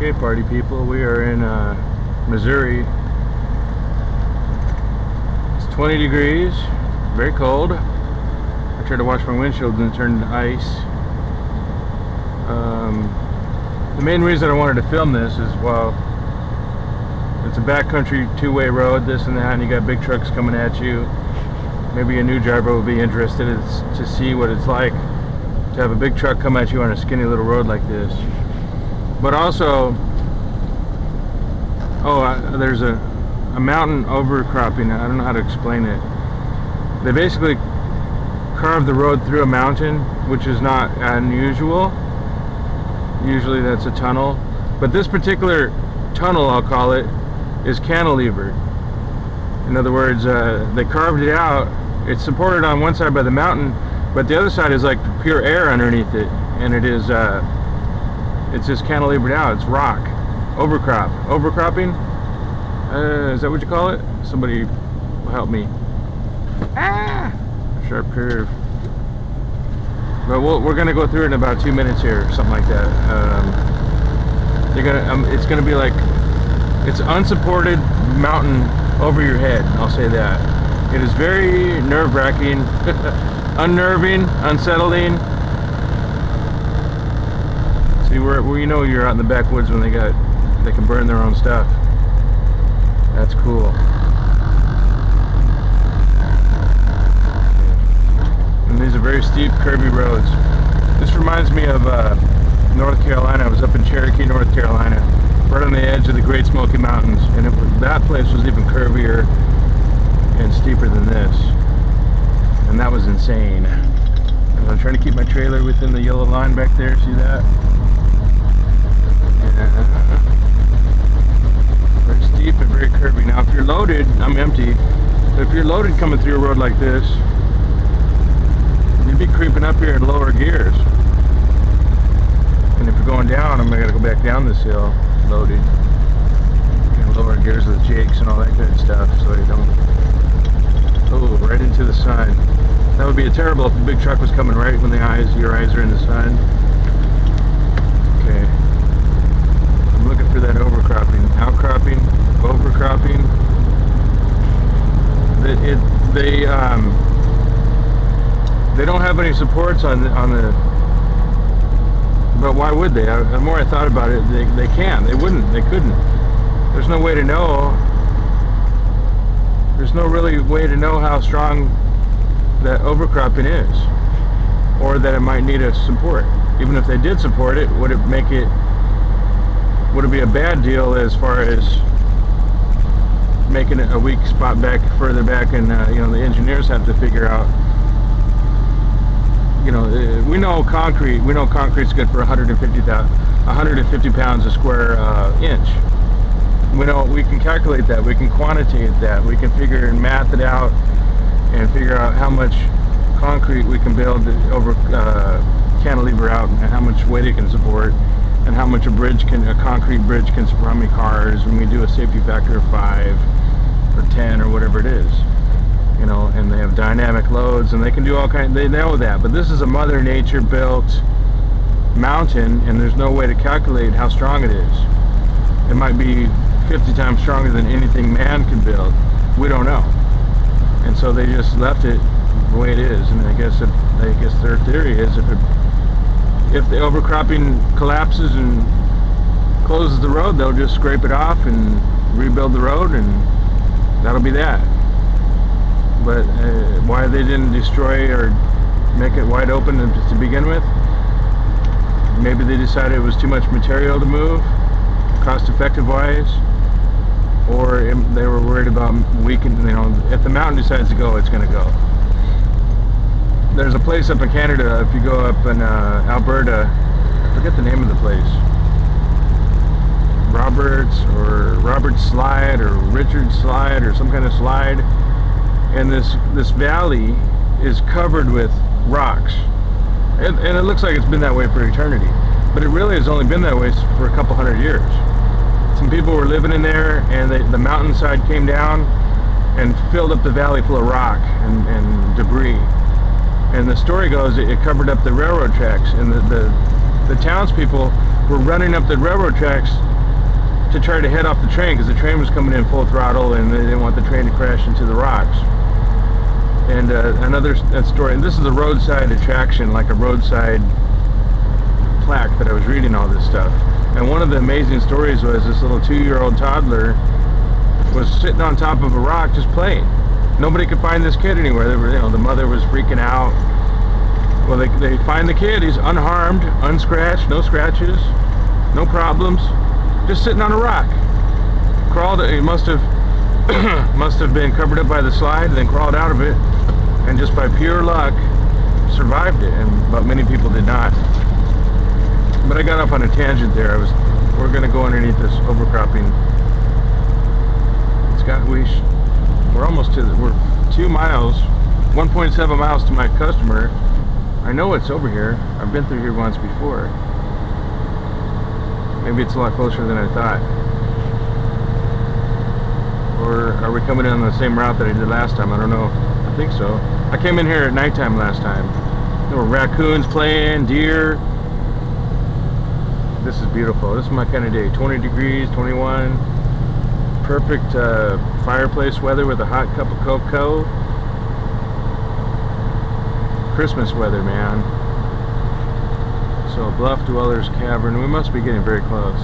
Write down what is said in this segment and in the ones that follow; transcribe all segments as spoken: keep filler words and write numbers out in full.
Okay, party people, we are in uh, Missouri. It's twenty degrees, very cold. I tried to wash my windshield and it turned into ice. Um, the main reason I wanted to film this is, well, it's a backcountry two-way road, this and that, and you got big trucks coming at you. Maybe a new driver will be interested to see what it's like to have a big truck come at you on a skinny little road like this. But also, oh, uh, there's a, a mountain overcropping. I don't know how to explain it. They basically carved the road through a mountain, which is not unusual. Usually that's a tunnel. But this particular tunnel, I'll call it, is cantilevered. In other words, uh, they carved it out. It's supported on one side by the mountain, but the other side is like pure air underneath it, and it is uh, it's just cantilevered out. It's rock, overcrop, overcropping. Uh, is that what you call it? Somebody help me. Ah, sharp curve. But we'll, we're gonna go through it in about two minutes here, something like that. Um, you're gonna, um, it's gonna be like, it's unsupported mountain over your head. I'll say that. It is very nerve-wracking, unnerving, unsettling. See, where, where you know you're out in the backwoods when they got, they can burn their own stuff. That's cool. And these are very steep, curvy roads. This reminds me of uh, North Carolina. I was up in Cherokee, North Carolina, right on the edge of the Great Smoky Mountains, and it was, that place was even curvier and steeper than this, and that was insane. And I'm trying to keep my trailer within the yellow line back there. See that? Yeah. Very steep and very curvy. Now, if you're loaded, I'm empty. But if you're loaded coming through a road like this, you'd be creeping up here in lower gears. And if you're going down, I'm gonna go back down this hill loaded. In lower gears with jakes and all that good stuff, so you don't. Oh, right into the sun. That would be a terrible if a big truck was coming right when the eyes, your eyes are in the sun. Okay. I'm looking for that overcropping, outcropping, overcropping. It, it, they um, they don't have any supports on the, on the. But why would they? I, the more I thought about it, they they can. They wouldn't. They couldn't. There's no way to know. There's no really way to know how strong that overcropping is, or that it might need a support. Even if they did support it, would it make it? Would it be a bad deal as far as making it a weak spot back further back, and uh, you know, the engineers have to figure out. You know, we know concrete. We know concrete's good for one hundred fifty pounds a square uh, inch. We know, we can calculate that. We can quantitate that. We can figure and math it out, and figure out how much concrete we can build over uh, cantilever out, and how much weight it can support, and how much a bridge can, a concrete bridge can support, how many cars. When we do a safety factor of five or ten or whatever it is. You know, and they have dynamic loads, and they can do all kinds. They know that, but this is a Mother Nature built mountain, and there's no way to calculate how strong it is. It might be fifty times stronger than anything man can build. We don't know, and so they just left it the way it is. And I guess if, I guess their theory is if it, if the overcropping collapses and closes the road, they'll just scrape it off and rebuild the road, and that'll be that. But uh, why they didn't destroy or make it wide open to begin with? Maybe they decided it was too much material to move, cost-effective wise, or it, they were worried about weakening. You know, if the mountain decides to go, it's going to go. There's a place up in Canada. If you go up in uh, Alberta, I forget the name of the place. Roberts or Robert Slide or Richard Slide or some kind of slide. And this this valley is covered with rocks, and, and it looks like it's been that way for eternity, but it really has only been that way for a couple hundred years. Some people were living in there, and they, the mountainside came down and filled up the valley full of rock and, and debris. And the story goes, it, it covered up the railroad tracks, and the, the the townspeople were running up the railroad tracks to try to head off the train because the train was coming in full throttle and they didn't want the train to crash into the rocks. And uh, another story, and this is a roadside attraction, like a roadside plaque that I was reading all this stuff. And one of the amazing stories was this little two-year-old toddler was sitting on top of a rock just playing. Nobody could find this kid anywhere. They were, you know, the mother was freaking out. Well, they, they find the kid. He's unharmed, unscratched, no scratches, no problems, just sitting on a rock. Crawled. He must have must have been covered up by the slide, and then crawled out of it, and just by pure luck survived it. And but many people did not. But I got off on a tangent there. I was we're going to go underneath this overcropping. It's got we. We're almost to the, we're two miles, one point seven miles to my customer. I know it's over here. I've been through here once before. Maybe it's a lot closer than I thought. Or are we coming in on the same route that I did last time? I don't know. I think so. I came in here at nighttime last time. There were raccoons playing, deer. This is beautiful. This is my kind of day. twenty degrees, twenty-one. Perfect uh, fireplace weather with a hot cup of cocoa. Christmas weather, man. So Bluff Dwellers Cavern. We must be getting very close.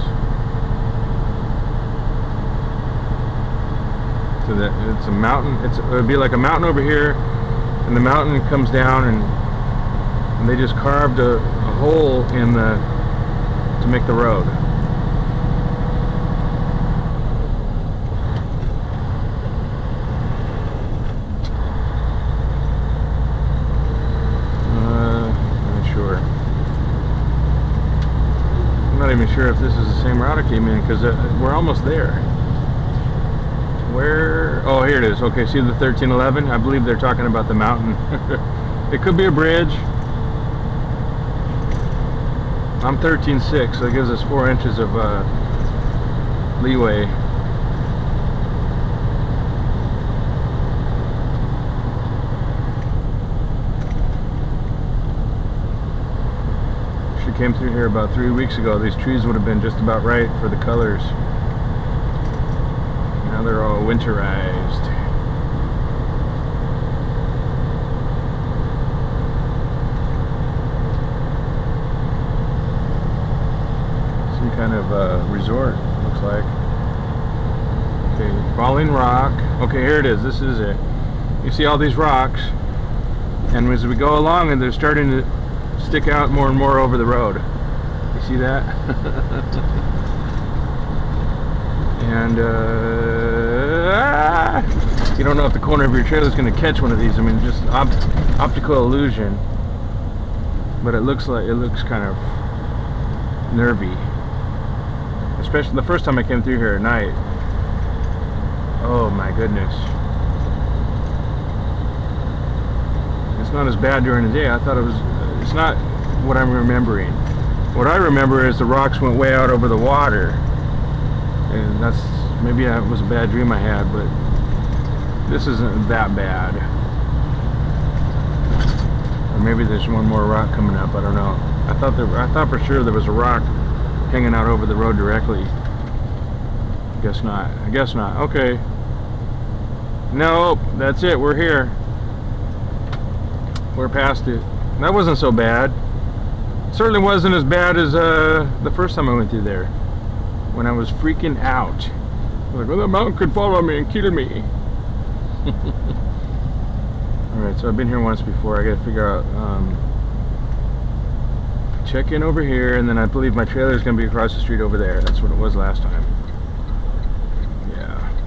So that it's a mountain. It's it would be like a mountain over here, and the mountain comes down, and and they just carved a, a hole in the to make the road. I'm not even sure if this is the same route I came in, because uh, we're almost there. Where? Oh, here it is. Okay, see the thirteen eleven? I believe they're talking about the mountain. It could be a bridge. I'm thirteen six, so it gives us four inches of uh, leeway. Came through here about three weeks ago. These trees would have been just about right for the colors. Now they're all winterized. Some kind of uh, resort, looks like. Okay, falling rock. Okay, here it is. This is it. You see all these rocks, and as we go along, and they're starting to stick out more and more over the road. You see that? And uh, ah, you don't know if the corner of your trailer is going to catch one of these. I mean, just op optical illusion. But it looks like it looks kind of nervy. Especially the first time I came through here at night. Oh my goodness. It's not as bad during the day. I thought it was. It's not what I'm remembering. What I remember is the rocks went way out over the water, and that's maybe that was a bad dream I had, but this isn't that bad. Or maybe there's one more rock coming up. I don't know. I thought there. I thought for sure there was a rock hanging out over the road directly. I guess not. I guess not. Okay. Nope. That's it. We're here. We're past it. That wasn't so bad. Certainly wasn't as bad as uh, the first time I went through there, when I was freaking out. I was like, well, the mountain could follow me and kill me. Alright, so I've been here once before. I gotta figure out, um, check in over here, and then I believe my trailer is gonna be across the street over there. That's what it was last time. Yeah.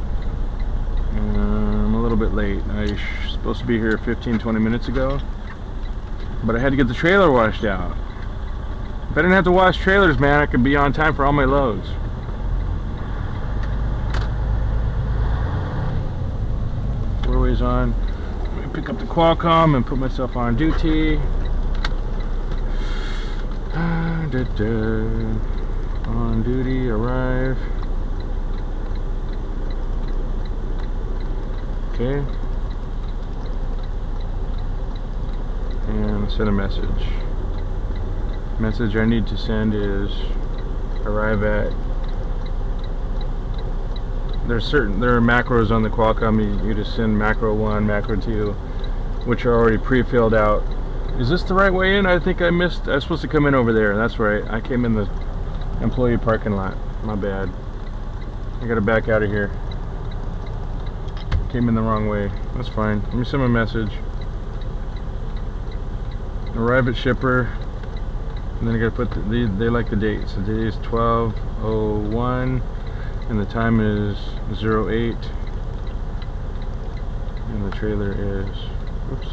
Um, I'm a little bit late. I was supposed to be here fifteen, twenty minutes ago. But I had to get the trailer washed out. If I didn't have to wash trailers, man, I could be on time for all my loads. Four ways on. Let me pick up the Qualcomm and put myself on duty. Ah, da, da. On duty, arrive. Okay. And send a message. Message I need to send is arrive at. There's certain there are macros on the Qualcomm. You, you just send macro one, macro two, which are already pre-filled out. Is this the right way in? I think I missed. I was supposed to come in over there. That's right. I came in the employee parking lot. My bad. I gotta back out of here. Came in the wrong way. That's fine. Let me send them a message. Arrive at shipper. And then I gotta put the, they, they like the date. So today is twelve oh one and the time is zero eight. And the trailer is, oops.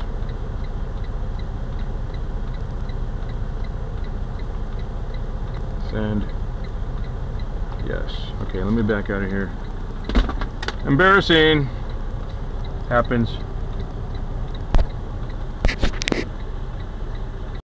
Send. Yes. Okay, let me back out of here. Embarrassing. Happens.